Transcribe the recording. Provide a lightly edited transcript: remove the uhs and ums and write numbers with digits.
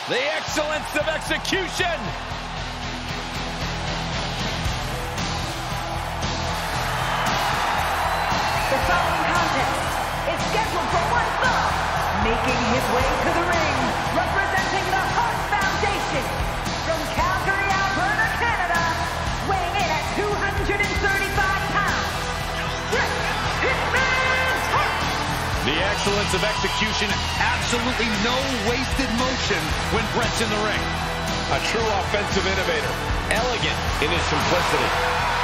The excellence of execution. The following contest is scheduled for one fall. Making his way to the ring, representing the Hart Foundation, from Calgary, Alberta, Canada, weighing in at 235 pounds, Bret Hitman Hart. The excellence of execution, absolutely no wasted motion when Bret's in the ring. A true offensive innovator, elegant in his simplicity.